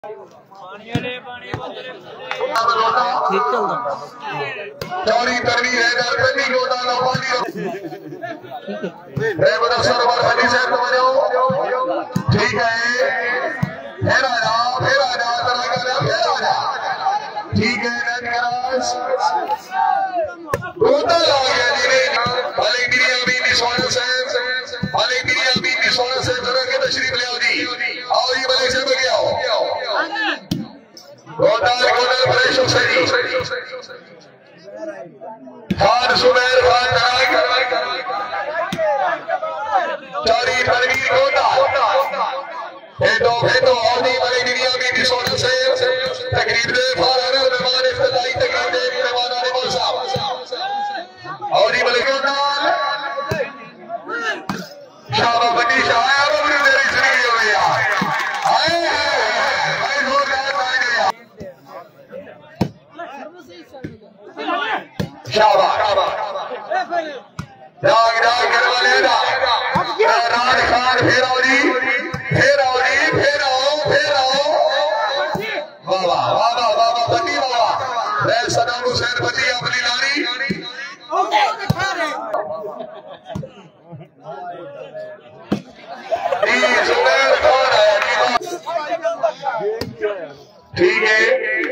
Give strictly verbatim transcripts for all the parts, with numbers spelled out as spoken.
चौड़ी तरवी है दरपनी गोदा ना पानी रे बड़ा सरवर हनी से तो जाओ ठीक है फिर आ जा फिर आ जा तरह कर फिर आ जा ठीक है नेट क्रॉस गोदा आ गया जी ने भले गिरिया भी निशान से भले गिरिया भी निशान से तरह के तशरीफ ले आओ जी आओ जी भले से बगे आओ गोदा गोदा फ्रेश हो सही खान सुबैर खान चारी परवीर गोदा भेदो भेदो आदि वाली दुनिया में भी सोना से तकरीर दे फौरन मेहमान इफ्तिताई तकरीर दे मेहमान आने बोल साहब और ये वाले गोदा शाबा बनी शाया बनी मेरी जिंदगी हो गया आए भाई गोदा आ गया शाबाश जाग जाग कर वाले ना राज खान फिर आओ जी फिर आओ जी फिर आओ फिर आओ वाह वाह वाह वाह वाह बनी वाह मैं सदाम हुसैन बनी अपनी लारी ठीक है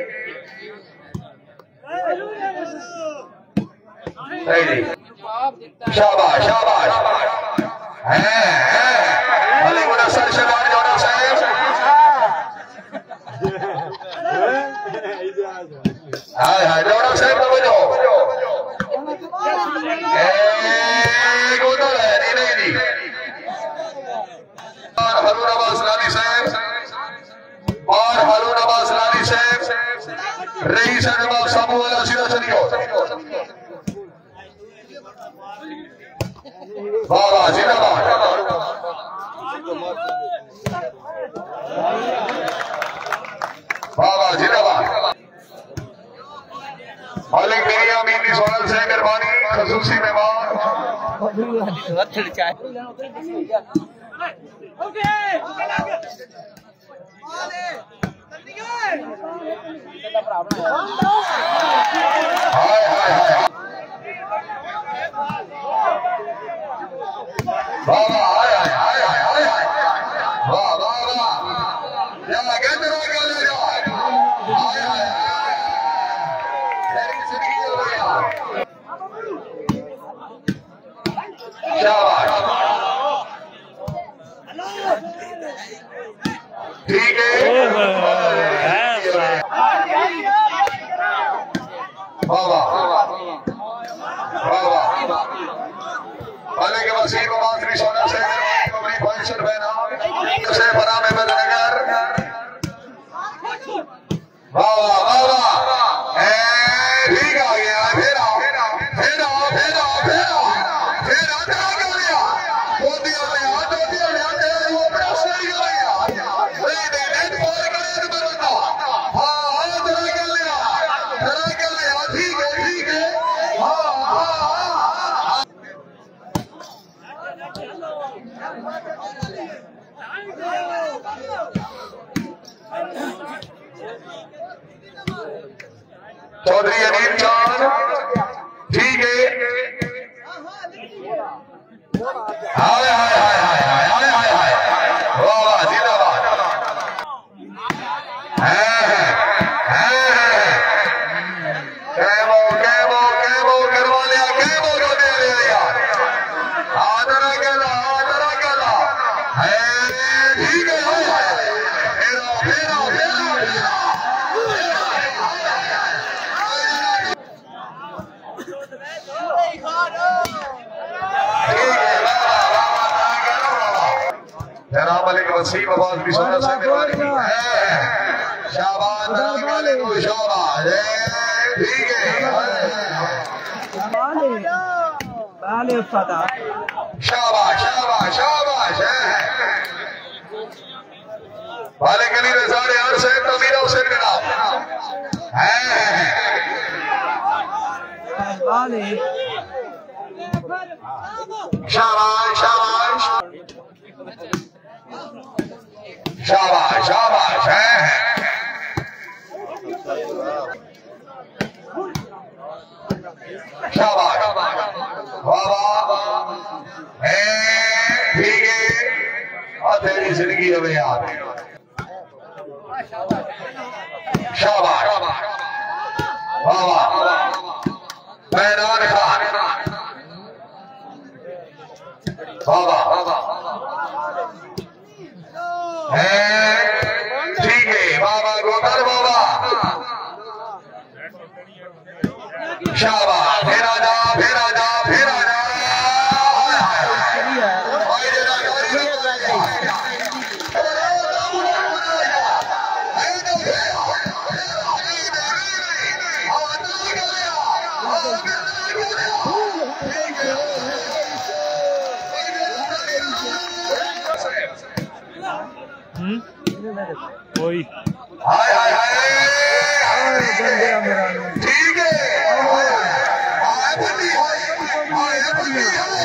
शाबाश शाबाश हैं भले गुना सर शबान जोड़ा साहब हाय हाय जोड़ा साहब तो बजो ए गोदा है नहीं नहीं नहीं और हारून अब्बास लाली साहब और हारून अब्बास लाली साहब रईस अहमद साबू वाला सीधा चलियो वाह वाह जिंदाबाद वाह वाह जिंदाबाद मालिक मेरी अमीन की सोनल से मेहरबानी खसूसी मेहमान हाय हाय हाय वाह वाह हाय हाय हाय हाय हाय वाह वाह वाह या गंदरा कर ले जा हाय हाय तेरी जिंदगी हो गया शाबाश ठीक है वाह वाह वाह वाह वाले के वसीम मातरी सोना से अपनी फंक्शन बहना से बना में बदनगर वाह वाह वाह वाह ए ठीक आ गया फिर आओ फिर आओ फिर आओ फिर आओ फिर आओ फिर आ जा गया मोदी आ गया मोदी आ गया तेरा वो बड़ा सही हो गया नहीं नहीं नेट पार करे तो बंदा हां हां तेरा कर लिया तेरा कर लिया ठीक है ठीक है हां हां चौधरी अनिल चांद ठीक है हाय हाय हाय हाय हाय हाय हाय हाय वाह वाह जिंदाबाद है है कैमो कैमो कैमो करवा लिया कैमो को दे लिया आदरा गला आदरा गला है ठीक है हाय हाय फेरा फेरा फेरा जनाब मलिक वसीम आवाज भी सुना से मेहरबानी है शाबाश वाले को शाबाश ठीक है वाले उस्ताद शाबाश शाबाश शाबाश है वाले गली में सारे हर से तमीरा हुसैन का नाम है वाले शाबाश शाबाश शाबाश शाबाश है जिंदगी हमें याद शाबाश वाह वाह मैदान खान वाह वाह ठीक है बाबा गोपाल बाबा शाबाश फिर आजा फिर आजा फिर आजा कोई हाय हाय हाय ठीक है हाय बंदी हाय बंदी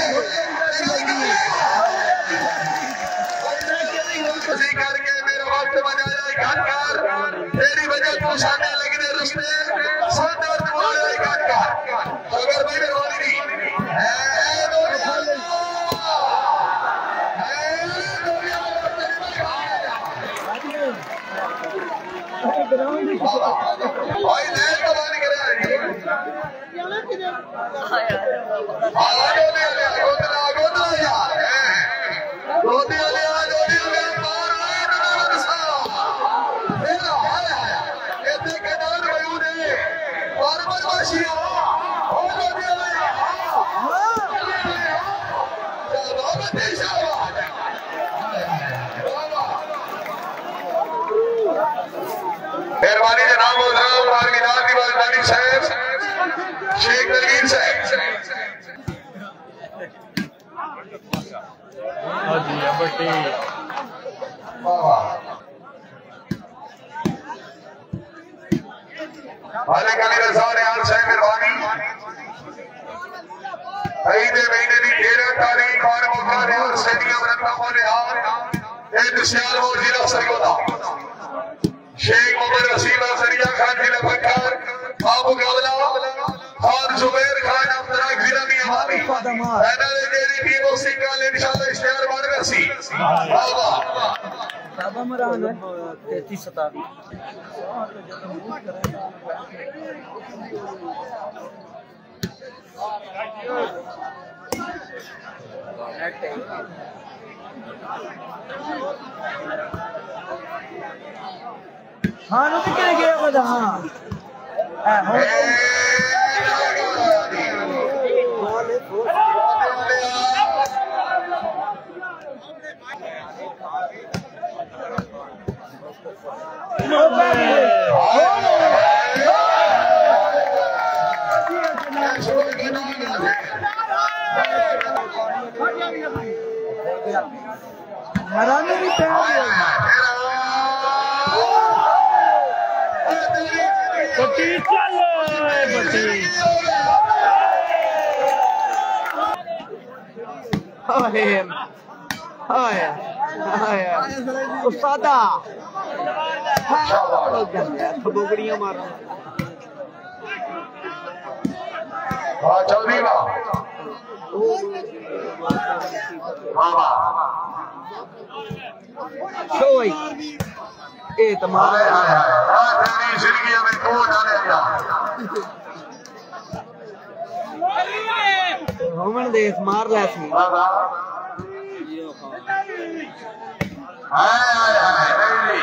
किसी करके मेरा वक्त बजाया घाटकार तेरी वजह को सामने लगने रुस्ते शानदार तुम्हारा घाटकार अगर मेरे वाली नहीं भाई नैन तो बात कर रहा है आगे ले ले गोदना गोदना यार गोदी ले आ गोदी ले मार आए ना सा मेरा हाल है कहते के नाम वयू ने बार बार वाशिया ओ गोदी ले चलो बते शाबाश मेहरबानी जनाब मोहतरम मार्गिदार दीवारदारी साहब शेख दलगीर साहब हाँ जी बट्टी मालिक अली रजा निहाल साहब मेहरबानी ईद महीने की तेरह तारीख और मौका निहाल स्टेडियम रखा निहाल दुशियाल मोड़ जिला सरगोदा शेख मोहम्मद वसीम सरिया खान जिला पठार बाबू काबला खान जुबैर खान अब्दुल्लाह जिला की हमारी पैनल तेरी टीम को सिंगल इंशाल्लाह इश्तिहार बार करसी वाह वाह बाबा मरान तैंतीस सतावी हाँ नो कितने गया बता हाँ हो मराने भी बट्टी चल बट्टी हाय हाय हाय उस्तादा बोगड़ियां मार हाँ चौधरी वाह वाह शोई ए तमाम हाय हाय हाय तेरी जिंदगी में को जाने दिया होमन देश मार ला थी वाह वाह हाय हाय हाय तेरी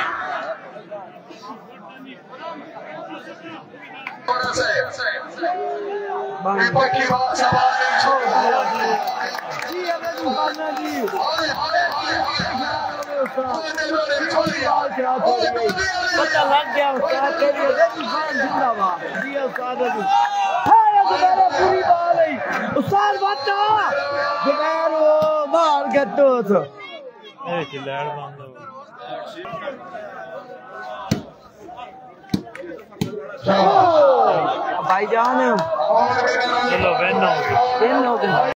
और से ये पक्की बात सवाल नहीं छोड़ जी अगर दुकाना जी हाय हाय हाय पता लग गया उस्ताद के लिए दुकान जिंदाबाद जी उस्ताद जी हाय दोबारा पूरी बाल है उस्ताद बच्चा जुबैर वो मार के तो ए खिलाड़ बंद हो भाईजान चलो वैन हो गई तीन हो गए